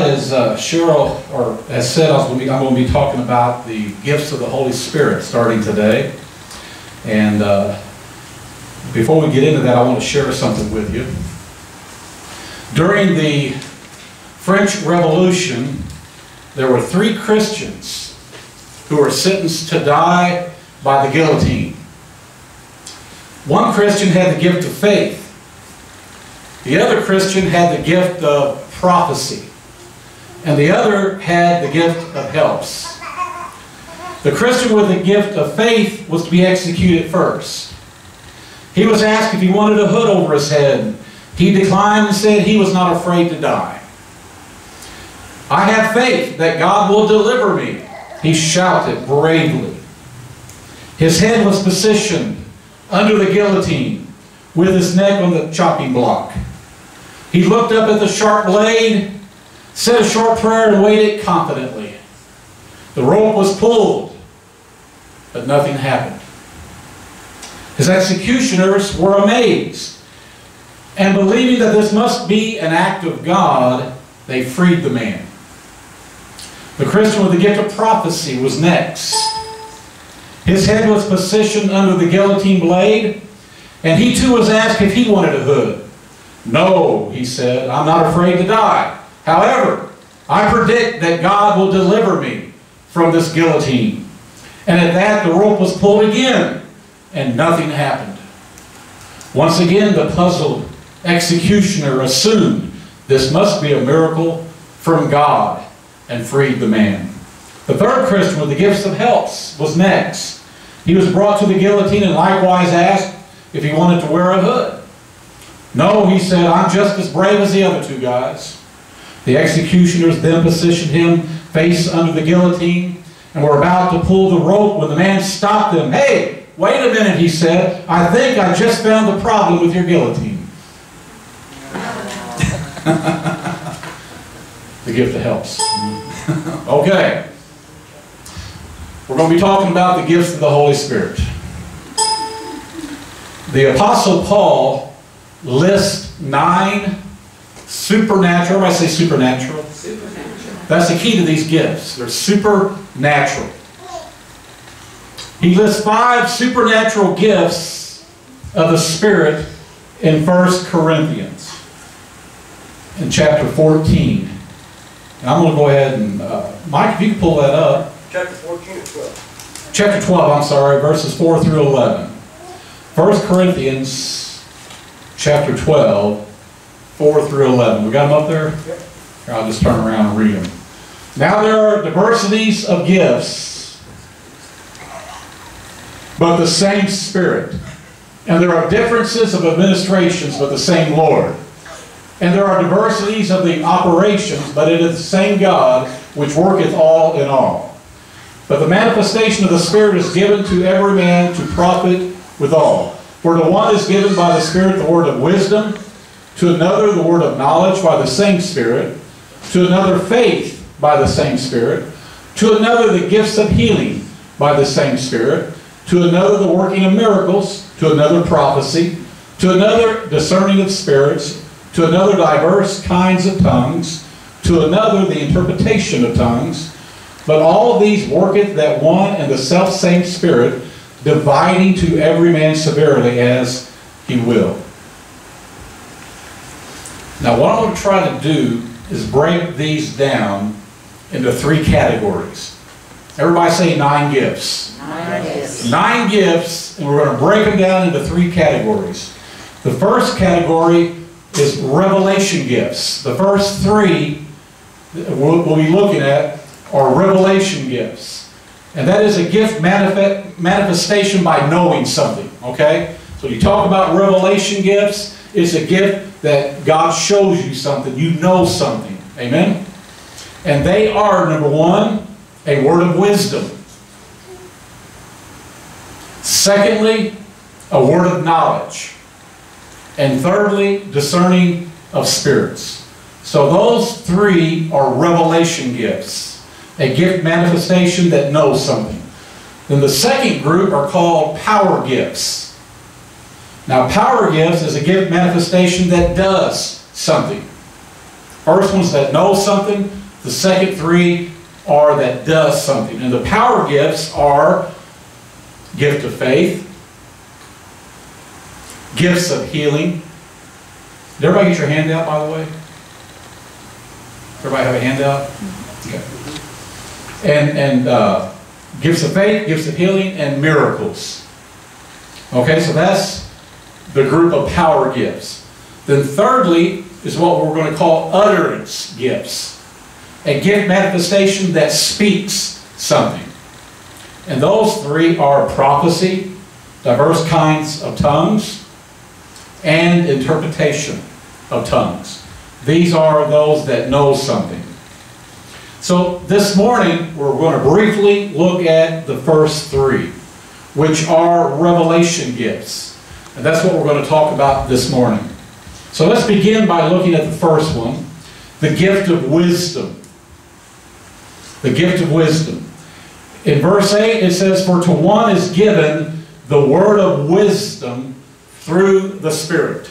as Cheryl has said, I'm going to be talking about the gifts of the Holy Spirit starting today. And before we get into that, I want to share something with you. During the French Revolution, there were 3 Christians who were sentenced to die by the guillotine. One Christian had the gift of faith. The other Christian had the gift of prophecy. And the other had the gift of helps. The Christian with the gift of faith was to be executed first. He was asked if he wanted a hood over his head. He declined and said he was not afraid to die. I have faith that God will deliver me, he shouted bravely. His head was positioned under the guillotine with his neck on the chopping block. He looked up at the sharp blade, said a short prayer, and waited confidently. The rope was pulled, but nothing happened. His executioners were amazed, and believing that this must be an act of God, they freed the man. The Christian with the gift of prophecy was next. His head was positioned under the guillotine blade, and he too was asked if he wanted a hood. No, he said, I'm not afraid to die. However, I predict that God will deliver me from this guillotine. And at that, the rope was pulled again, and nothing happened. Once again, the puzzled executioner assumed this must be a miracle from God and freed the man. The third Christian with the gifts of helps was next. He was brought to the guillotine and likewise asked if he wanted to wear a hood. No, he said, I'm just as brave as the other 2 guys. The executioners then positioned him face under the guillotine and were about to pull the rope when the man stopped them. Hey, wait a minute, he said. I think I just found the problem with your guillotine. The gift of helps. Okay. We're going to be talking about the gifts of the Holy Spirit. The Apostle Paul lists 9 supernatural. Everybody say supernatural. Supernatural. That's the key to these gifts. They're supernatural. He lists 5 supernatural gifts of the Spirit in 1 Corinthians in chapter 14. And I'm going to go ahead and, Mike, if you can pull that up. Chapter 14 or 12? Chapter 12, I'm sorry, verses 4 through 11. 1 Corinthians chapter 12, 4 through 11. We got them up there? Yep. Here, I'll just turn around and read them. Now there are diversities of gifts, but the same Spirit. And there are differences of administrations, but the same Lord. And there are diversities of the operations, but it is the same God which worketh all in all. But the manifestation of the Spirit is given to every man to profit withal. For to one is given by the Spirit the word of wisdom, to another the word of knowledge by the same Spirit, to another faith by the same Spirit, to another the gifts of healing by the same Spirit, to another the working of miracles, to another prophecy, to another discerning of spirits, to another diverse kinds of tongues, to another the interpretation of tongues. But all these worketh that one and the selfsame Spirit, dividing to every man severally as he will. Now what I'm going to try to do is break these down into 3 categories. Everybody say 9 gifts. 9 gifts. 9 gifts, and we're going to break them down into 3 categories. The first category is revelation gifts. The first 3 we'll be looking at are revelation gifts. And that is a gift manifestation by knowing something. Okay? So when you talk about revelation gifts, it's a gift that God shows you something. You know something. Amen? And they are, number 1, a word of wisdom. Secondly, a word of knowledge. And thirdly, discerning of spirits. So those 3 are revelation gifts. A gift manifestation that knows something. Then the second group are called power gifts. Now power gifts is a gift manifestation that does something. First one's that knows something. The second three are that does something. And the power gifts are gift of faith, gifts of healing. Did everybody get your handout, by the way? Everybody have a handout? Okay. And gifts of faith, gifts of healing, and miracles. Okay, so that's the group of power gifts. Then thirdly is what we're going to call utterance gifts. A gift manifestation that speaks something. And those three are prophecy, diverse kinds of tongues, and interpretation of tongues. These are those that know something. So this morning, we're going to briefly look at the first three, which are revelation gifts. And that's what we're going to talk about this morning. So let's begin by looking at the first one, the gift of wisdom. The gift of wisdom. In verse 8 it says, "For to one is given the word of wisdom through the Spirit."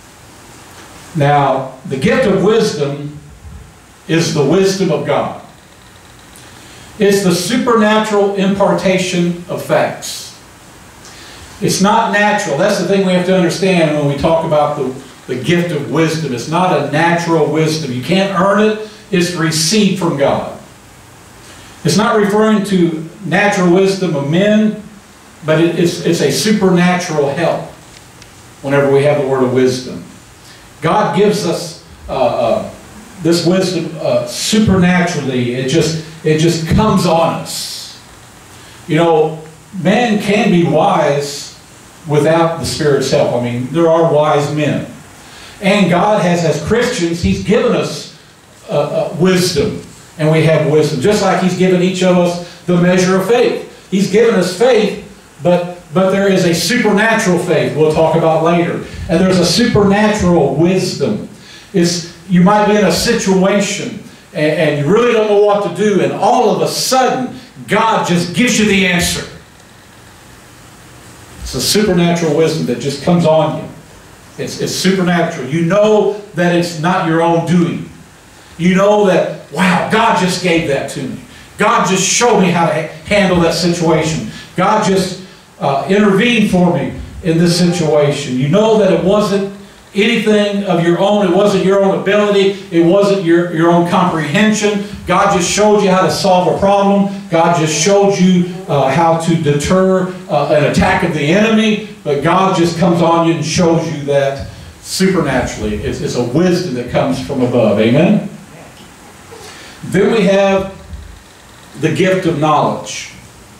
Now, the gift of wisdom is the wisdom of God. It's the supernatural impartation of facts. It's not natural. That's the thing we have to understand when we talk about the gift of wisdom. It's not a natural wisdom. You can't earn it. It's received from God. It's not referring to natural wisdom of men, but it's a supernatural help whenever we have the word of wisdom. God gives us this wisdom supernaturally. It just comes on us. You know, man can be wise without the Spirit's help. I mean, there are wise men. And God has, as Christians, He's given us wisdom. And we have wisdom. Just like He's given each of us the measure of faith. He's given us faith, but there is a supernatural faith we'll talk about later. And there's a supernatural wisdom. You might be in a situation and you really don't know what to do, and all of a sudden God just gives you the answer. It's a supernatural wisdom that just comes on you. It's supernatural. You know that it's not your own doing. You know that, wow, God just gave that to me. God just showed me how to handle that situation. God just intervened for me in this situation. You know that it wasn't anything of your own. It wasn't your own ability. It wasn't your own comprehension. God just showed you how to solve a problem. God just showed you how to deter an attack of the enemy. But God just comes on you and shows you that supernaturally. It's a wisdom that comes from above. Amen? Then we have the gift of knowledge.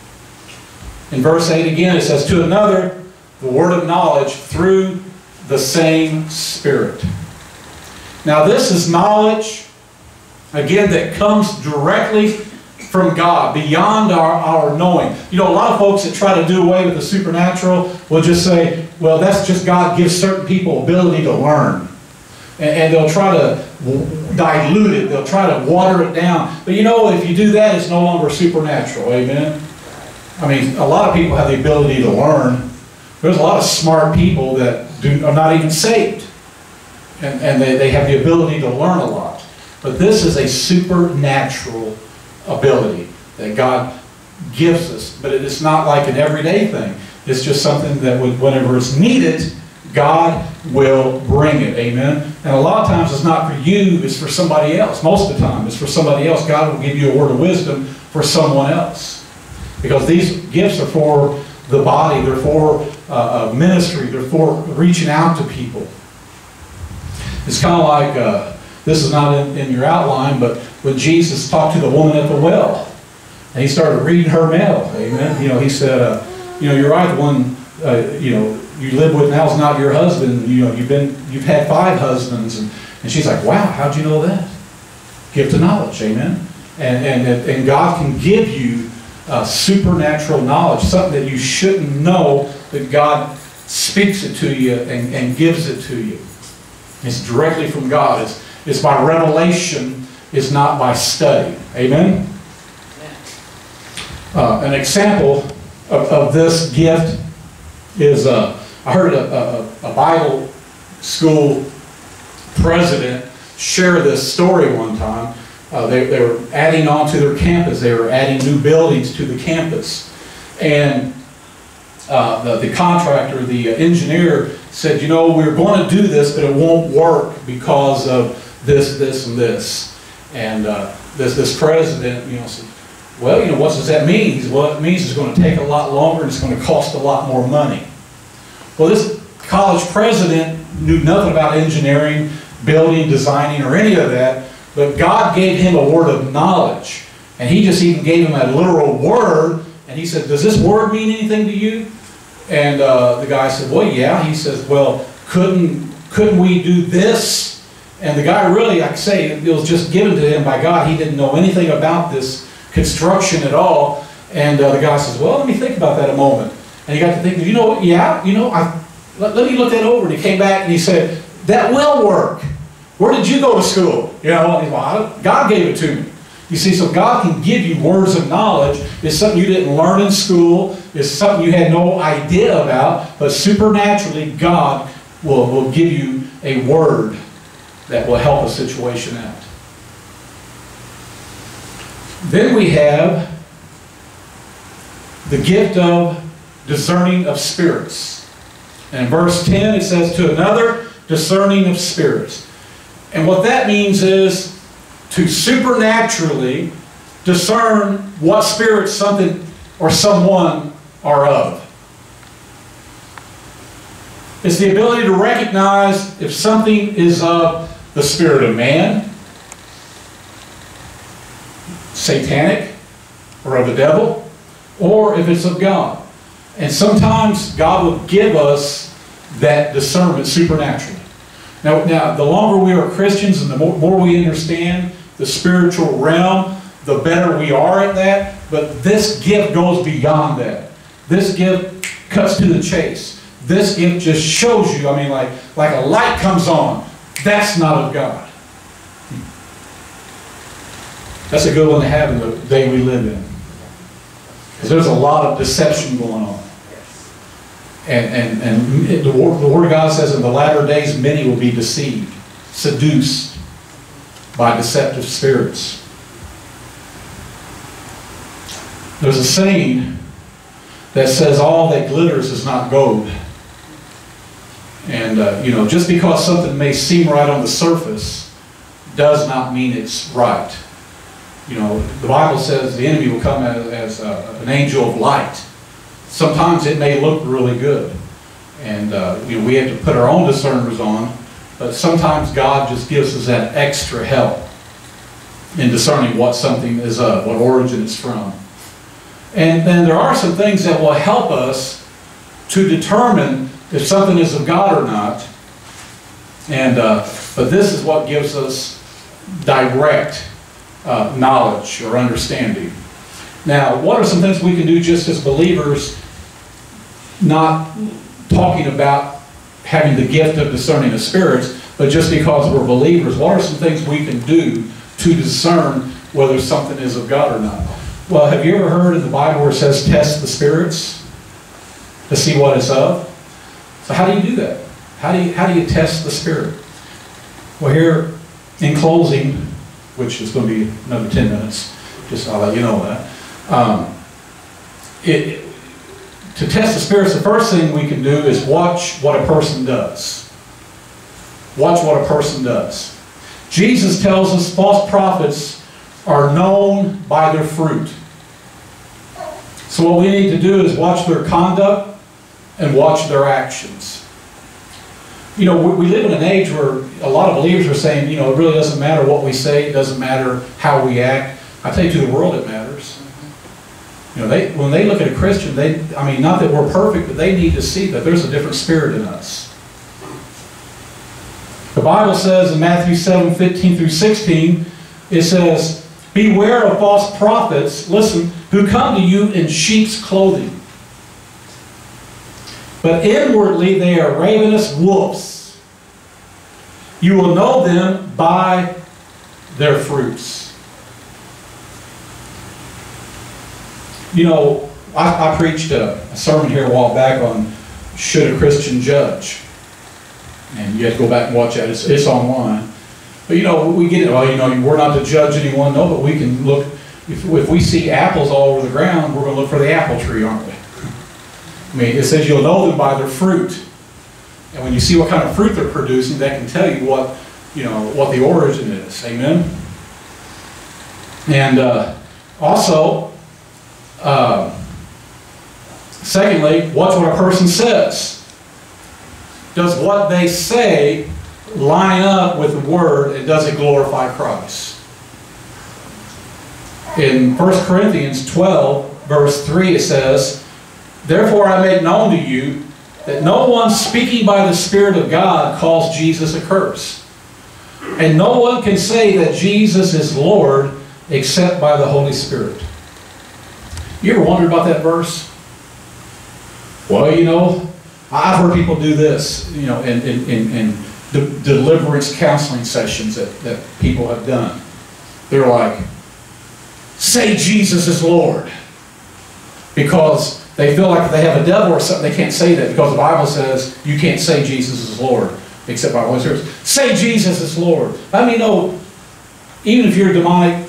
In verse 8 again it says, "To another the word of knowledge through the same Spirit." Now this is knowledge, again, that comes directly from God, beyond our knowing. You know, a lot of folks that try to do away with the supernatural will just say, well, that's just God gives certain people ability to learn. And they'll try to dilute it. They'll try to water it down. But you know, if you do that, it's no longer supernatural. Amen? I mean, a lot of people have the ability to learn. There's a lot of smart people that are not even saved. And they have the ability to learn a lot. But this is a supernatural ability that God gives us. But it's not like an everyday thing. It's just something that whenever it's needed, God will bring it. Amen? And a lot of times it's not for you, it's for somebody else. Most of the time it's for somebody else. God will give you a word of wisdom for someone else. Because these gifts are for the body. They're for ministry. They're for reaching out to people. It's kind of like, this is not in your outline, but when Jesus talked to the woman at the well, and He started reading her mail. Amen? You know, He said, you're right, the one, you live with now is not your husband. You know, you've had 5 husbands. And she's like, wow, how'd you know that? Gift of knowledge, amen? And God can give you supernatural knowledge, something that you shouldn't know, but God speaks it to you and gives it to you. It's directly from God. It's by revelation. It's not by study. Amen? An example of this gift is, I heard a Bible school president share this story one time They were adding on to their campus. They were adding new buildings to the campus. And the contractor, the engineer said, you know, we're going to do this, but it won't work because of this, this, and this. And this president, you know, said, well, you know, what does that mean? He said, well, it means it's going to take a lot longer and it's going to cost a lot more money. Well, this college president knew nothing about engineering, building, designing, or any of that, but God gave him a word of knowledge. And he just even gave him a literal word, and he said, does this word mean anything to you? And the guy said, well, yeah. He says, well, couldn't we do this? And the guy really, I say, it was just given to him by God. He didn't know anything about this construction at all. And the guy says, well, let me think about that a moment. And he got to thinking, you know, yeah, you know, let me look that over. And he came back and he said, that will work. Where did you go to school? You know, and he's, well, God gave it to me. You see, so God can give you words of knowledge. It's something you didn't learn in school. It's something you had no idea about. But supernaturally, God will give you a word that will help a situation out. Then we have the gift of discerning of spirits. And in verse 10 it says, to another, discerning of spirits. And what that means is to supernaturally discern what spirits something or someone are of. It's the ability to recognize if something is of the spirit of man, satanic, or of the devil, or if it's of God. And sometimes God will give us that discernment supernaturally. Now, the longer we are Christians and the more we understand the spiritual realm, the better we are at that. But this gift goes beyond that. This gift cuts to the chase. This gift just shows you, I mean, like a light comes on. That's not of God. That's a good one to have in the day we live in. Because there's a lot of deception going on. And the Word of God says in the latter days many will be deceived, seduced by deceptive spirits. There's a saying that says all that glitters is not gold. And you know, just because something may seem right on the surface does not mean it's right. You know, the Bible says the enemy will come as an angel of light. Sometimes it may look really good, and you know, we have to put our own discerners on, but sometimes God just gives us that extra help in discerning what something is of, what origin it's from. And then there are some things that will help us to determine if something is of God or not. And but this is what gives us direct knowledge or understanding. Now, what are some things we can do just as believers, not talking about having the gift of discerning of spirits, but just because we're believers, what are some things we can do to discern whether something is of God or not? Well, have you ever heard in the Bible where it says test the spirits to see what it's of? So how do you do that? How do you test the spirit? Well, here in closing, which is going to be another 10 minutes, just I'll let you know that. To test the spirits, the first thing we can do is watch what a person does. Watch what a person does. Jesus tells us false prophets are known by their fruit. So what we need to do is watch their conduct and watch their actions. You know, we live in an age where a lot of believers are saying, you know, it really doesn't matter what we say, it doesn't matter how we act. I tell you, to the world it matters. You know, when they look at a Christian, I mean, not that we're perfect, but they need to see that there's a different spirit in us. The Bible says in Matthew 7:15 through 16, it says, beware of false prophets, listen, who come to you in sheep's clothing, but inwardly they are ravenous wolves. You will know them by their fruits. You know, I preached a sermon here a while back on should a Christian judge? And you have to go back and watch that. It's online. But we get it. Well, we're not to judge anyone. No, but we can look. If we see apples all over the ground, we're going to look for the apple tree, aren't we? I mean, it says you'll know them by their fruit. And when you see what kind of fruit they're producing, that can tell you what the origin is. Amen? And also, secondly, watch what a person says. Does what they say line up with the Word, and does it glorify Christ? In 1 Corinthians 12, verse 3, it says, "Therefore I make known to you that no one speaking by the Spirit of God calls Jesus accursed. And no one can say that Jesus is Lord except by the Holy Spirit." You ever wondered about that verse? Well, I've heard people do this, in deliverance counseling sessions that people have done. They're like, say Jesus is Lord. Because they feel like if they have a devil or something, they can't say that, because the Bible says you can't say Jesus is Lord except by the Holy Spirit. Say Jesus is Lord. I mean, even if you're demonic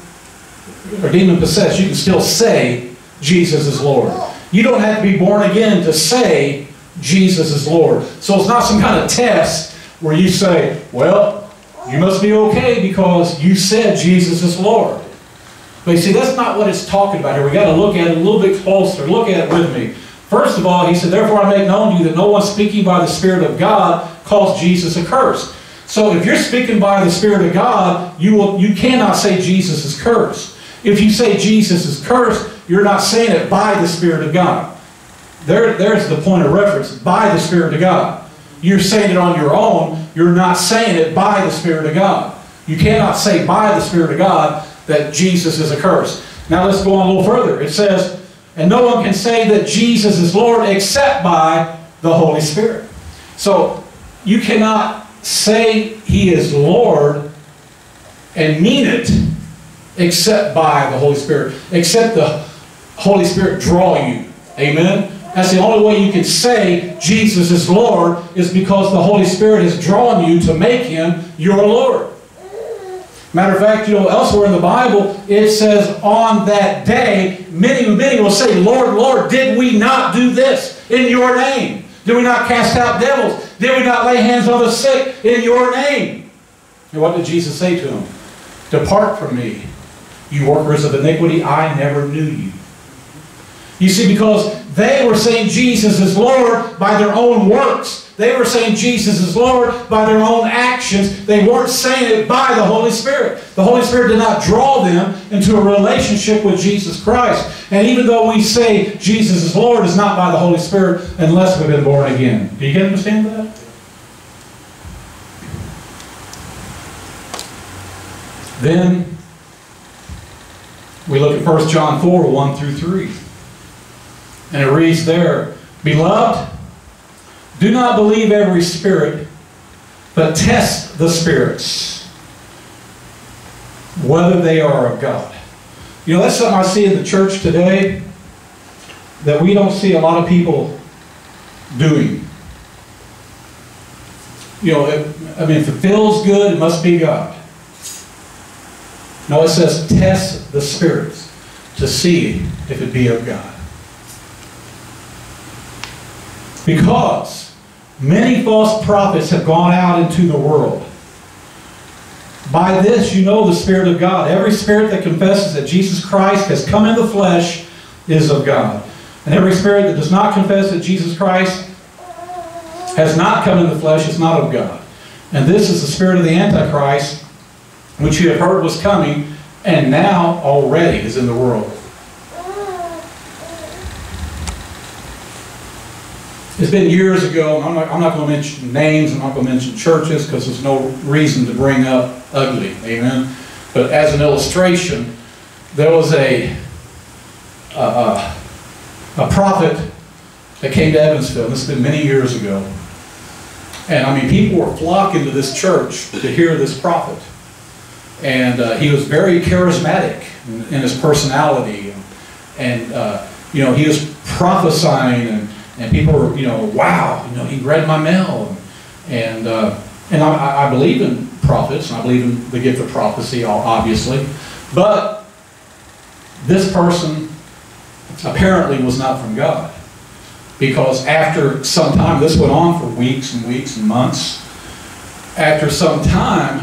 or demon possessed, you can still say Jesus is Lord. You don't have to be born again to say Jesus is Lord. So it's not some kind of test where you say, well, you must be okay because you said Jesus is Lord. But you see, that's not what it's talking about here. We've got to look at it a little bit closer. Look at it with me. First of all, he said, "Therefore I make known to you that no one speaking by the Spirit of God calls Jesus accursed." So if you're speaking by the Spirit of God, you cannot say Jesus is cursed. If you say Jesus is cursed, you're not saying it by the Spirit of God. There's the point of reference, by the Spirit of God. You're saying it on your own. You're not saying it by the Spirit of God. You cannot say by the Spirit of God that Jesus is accursed. Now let's go on a little further. It says, "And no one can say that Jesus is Lord except by the Holy Spirit." So you cannot say He is Lord and mean it except by the Holy Spirit. Except the Holy Spirit draw you. Amen? That's the only way you can say Jesus is Lord, is because the Holy Spirit has drawn you to make Him your Lord. Matter of fact, elsewhere in the Bible, it says on that day, many will say, "Lord, Lord, did we not do this in your name? Did we not cast out devils? Did we not lay hands on the sick in your name?" And what did Jesus say to them? "Depart from me, you workers of iniquity, I never knew you." You see, because they were saying Jesus is Lord by their own works. They were saying Jesus is Lord by their own actions. They weren't saying it by the Holy Spirit. The Holy Spirit did not draw them into a relationship with Jesus Christ. And even though we say Jesus is Lord, it's not by the Holy Spirit unless we've been born again. Do you understand that? Then we look at 1 John 4, 1 through 3. And it reads there, "Beloved, do not believe every spirit, but test the spirits, whether they are of God." That's something I see in the church today that we don't see a lot of people doing. If it feels good, it must be God. No, it says test the spirits to see if it be of God. Because many false prophets have gone out into the world. By this you know the Spirit of God. Every spirit that confesses that Jesus Christ has come in the flesh is of God. And every spirit that does not confess that Jesus Christ has not come in the flesh is not of God. And this is the spirit of the Antichrist, which you have heard was coming, and now already is in the world. It's been years ago, and I'm not going to mention names, I'm not going to mention churches, because there's no reason to bring up ugly, amen? But as an illustration, there was a prophet that came to Evansville. This has been many years ago. And people were flocking to this church to hear this prophet. And he was very charismatic in his personality. And he was prophesying, and people were, wow, he read my mail. And I believe in prophets, and I believe in the gift of prophecy, obviously. But this person apparently was not from God. Because after some time, this went on for weeks and weeks and months. After some time,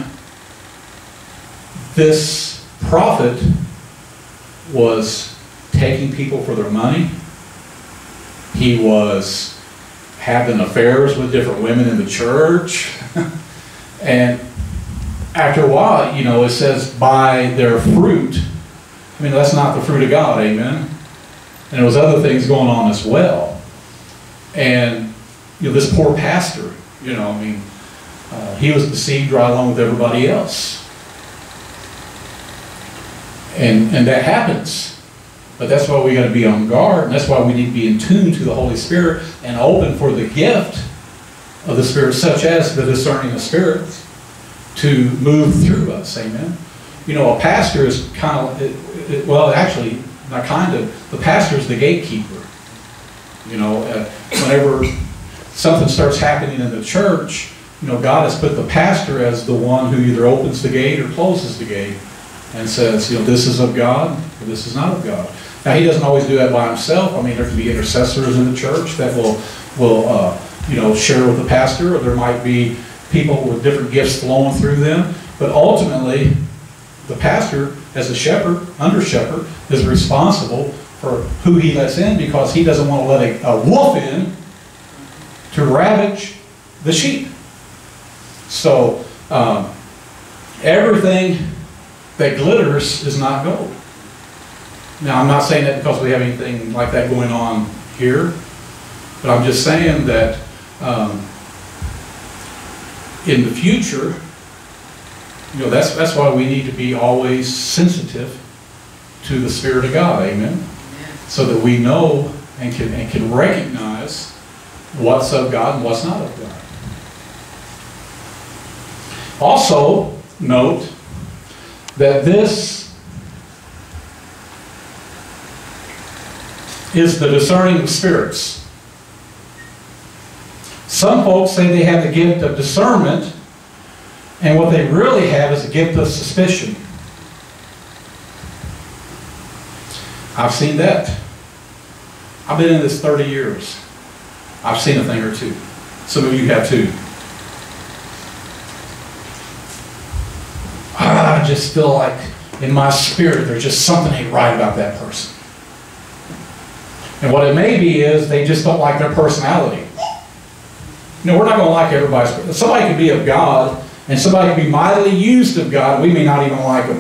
this prophet was taking people for their money. He was having affairs with different women in the church. And after a while, you know, it says, by their fruit. I mean, that's not the fruit of God, amen? And there was other things going on as well. And, you know, this poor pastor, you know, I mean, he was deceived right along with everybody else. And that happens. But that's why we got to be on guard, and that's why we need to be in tune to the Holy Spirit and open for the gift of the Spirit, such as the discerning of spirits, to move through us. Amen. You know, a pastor is kind of, well, actually, not kind of, the pastor is the gatekeeper. You know, whenever something starts happening in the church, you know, God has put the pastor as the one who either opens the gate or closes the gate and says, you know, this is of God or this is not of God. Now, he doesn't always do that by himself. I mean, there can be intercessors in the church that will you know, share with the pastor, or there might be people with different gifts flowing through them. But ultimately, the pastor, as a shepherd, under shepherd, is responsible for who he lets in, because he doesn't want to let a wolf in to ravage the sheep. So everything that glitters is not gold. Now, I'm not saying that because we have anything like that going on here, but I'm just saying that in the future, you know, that's why we need to be always sensitive to the Spirit of God, amen? So that we know and can recognize what's of God and what's not of God. Also, note that this is the discerning of spirits. Some folks say they have the gift of discernment, and what they really have is a gift of suspicion. I've seen that. I've been in this 30 years. I've seen a thing or two. Some of you have too. I just feel like in my spirit there's just something ain't right about that person. And what it may be is they just don't like their personality. You know, we're not going to like everybody. Somebody could be of God, and somebody could be mightily used of God. We may not even like them.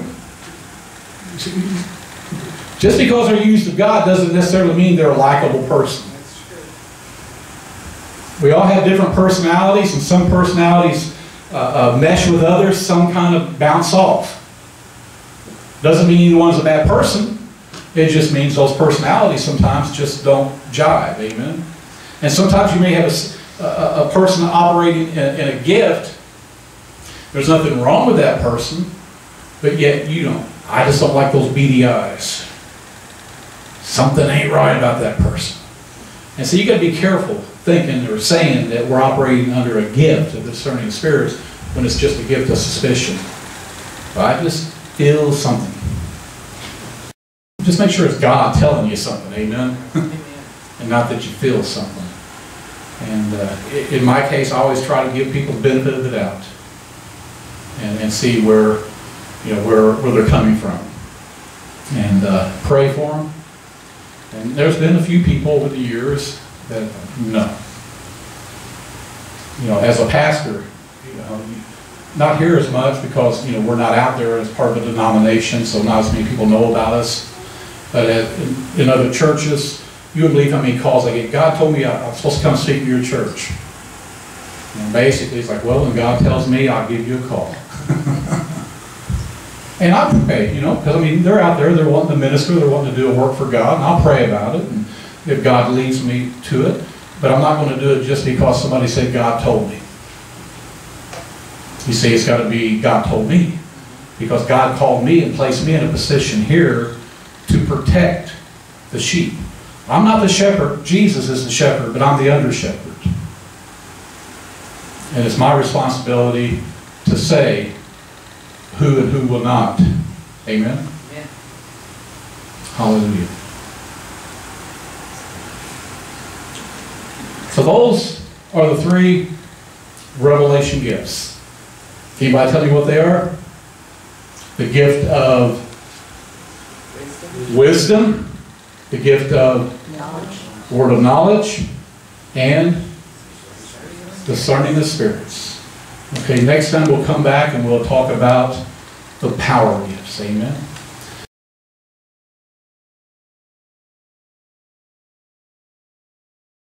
Just because they're used of God doesn't necessarily mean they're a likable person. We all have different personalities, and some personalities mesh with others, some kind of bounce off. Doesn't mean either one's a bad person. It just means those personalities sometimes just don't jive. Amen. And sometimes you may have a person operating in a gift. There's nothing wrong with that person, but yet you don't. I just don't like those beady eyes. Something ain't right about that person. And so you got to be careful thinking or saying that we're operating under a gift of discerning spirits when it's just a gift of suspicion. Right? Just feel something. Just make sure it's God telling you something. Amen? And not that you feel something. And in my case, I always try to give people the benefit of the doubt and see where, you know, where they're coming from, and pray for them. And there's been a few people over the years that no. You know, as a pastor, you know, not here as much because, you know, we're not out there as part of a denomination, so not as many people know about us. But in other churches, you would believe how many calls I get. God told me I'm supposed to come speak to your church. And basically, it's like, well, when God tells me, I'll give you a call. And I pray, you know, because I mean, they're out there, they're wanting to minister, they're wanting to do a work for God, and I'll pray about it, and if God leads me to it. But I'm not going to do it just because somebody said God told me. You see, it's got to be God told me, because God called me and placed me in a position here to protect the sheep. I'm not the shepherd. Jesus is the shepherd, but I'm the under shepherd. And it's my responsibility to say who and who will not. Amen? Amen. Hallelujah. So those are the three revelation gifts. Anybody tell me what they are? The gift of wisdom, the gift of word of knowledge, and discerning the spirits. Okay, next time we'll come back and we'll talk about the power gifts. Amen.